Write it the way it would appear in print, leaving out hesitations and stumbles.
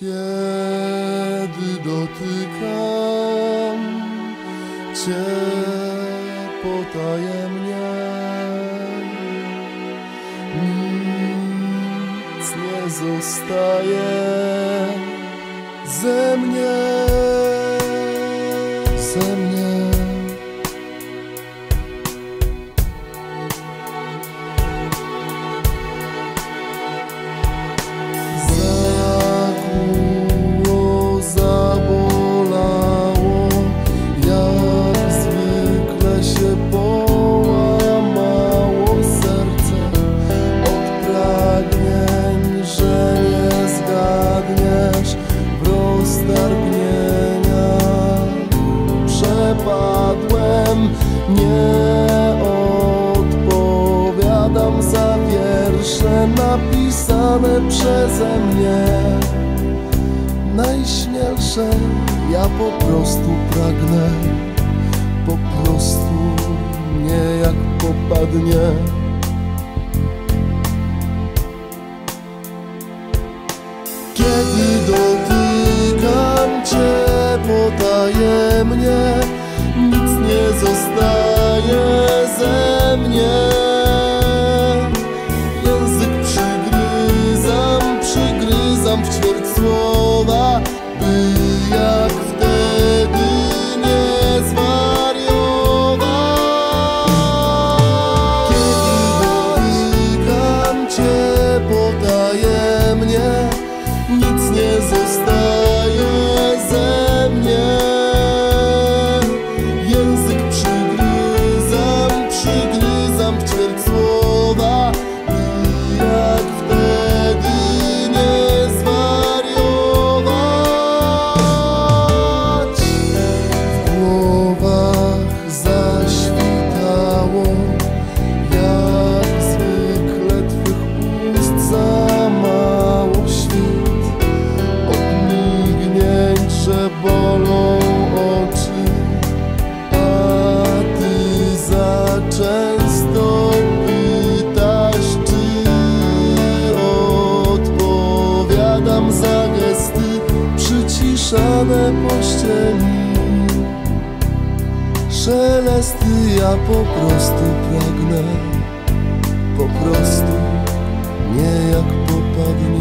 Kiedy dotykam Cię potajemnie, nic nie zostaje ze mnie, ze mnie. Nie odpowiadam za wiersze napisane przeze mnie. Najśmielsze ja po prostu pragnę, po prostu nie jak popadnie. Kiedy dotykam Cię potajemnie, nic nie zostaje ze mnie. Język przygryzam w ćwierć słowa, by jak wtedy nie zwariować. Kiedy dotykam Cię potajemnie, nic nie zostaje ze mnie. Przygryzam w ćwierć słowa, by jak wtedy nie zwariować. W głowach zaświtało, jak zwykle Twych ust za mało świt. Od mignięć, że bolą oczy, często pytasz, czy odpowiadam za gesty przyciszane pościeli. Szelesty ja po prostu pragnę, po prostu nie jak popadnie.